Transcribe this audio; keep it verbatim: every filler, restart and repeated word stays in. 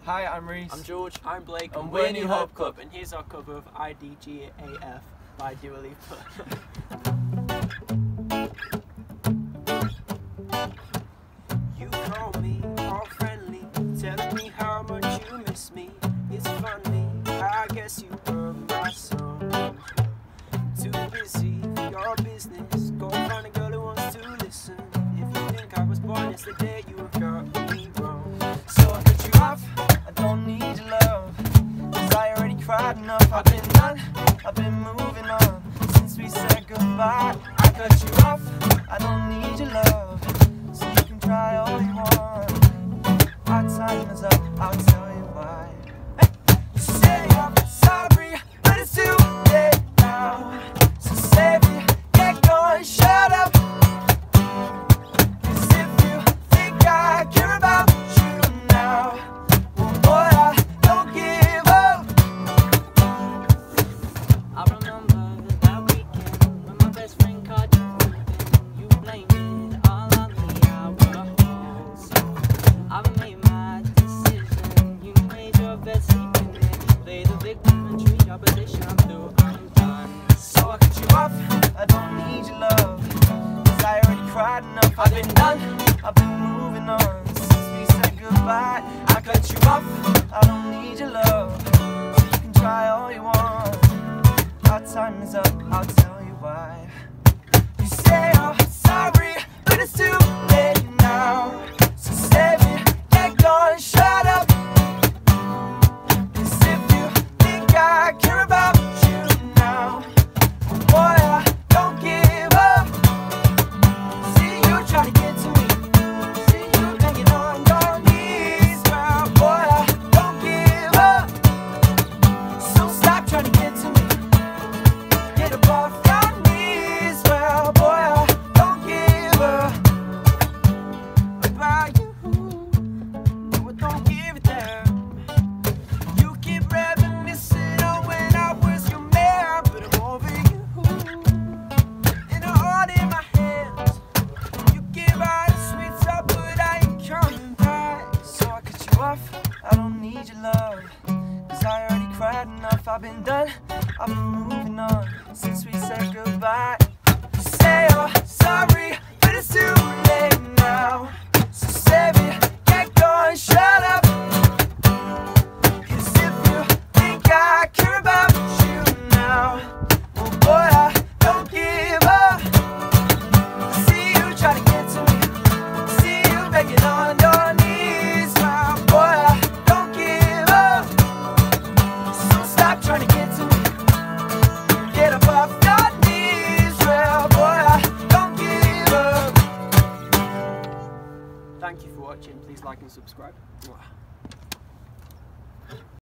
Hi, I'm Reese. I'm George. I'm Blake. And And we're we're New New Hope Hope Club. And here's our cover of I D G A F by Dua Lipa. You call me all friendly, telling me how much you miss me. It's funny, I guess you heard my song. Too busy for your business. Go find a girl who wants to listen. If you think I was born yesterday, you have got me wrong. So I cut you off, I don't need your love, 'cause I already cried enough. I've been done, I've been moving on since we said goodbye. I cut you off, I don't need your love, so you can try all you want. Our time is up, I'll tell you why. You say I'm sorry, but it's too late now. So save it, get going, shut up. 'Cause if you think I care about you now, well boy, I don't give up. I remember that weekend when my best friend caught you open. You blamed it all on me, I was. I made my decision. You made your bed, sleeping in. Play the victim and treat your position. I'm through, I'm done. So I cut you off, I don't need your love, 'cause I already cried enough. I've been done, I've been moving on since we said goodbye. I cut you off, I don't need your love, so you can try all you want. Our time is up, I'll tell you why. You say you're sorry, but it's too late now. So save it, get going, shut up. 'Cause if you think I care about you now, boy, I don't give up. See you trying to get to me, see you hanging on your knees now. Boy, I don't give up, so stop trying to get to me. Get up off your knees now. Boy, I don't give up about you. No, I don't give a damn. You keep reminiscing on when I was your man, but I'm over you. And a heart in my hands. You give out a sweet talk, but I ain't coming back. So I cut you off, I don't need your love, 'cause I already cried enough. I've been done, I've been moving on since we said goodbye. You say you're sorry, but it's too late now. So save it, get going, shut up. 'Cause if you think I care about you now, well boy, I don't give up. See you trying to get to me, see you begging on your knees now. Boy, I don't give up, so stop trying to get to me. Get up off your knees, well boy, I don't give up. Thank you for watching. Please like and subscribe.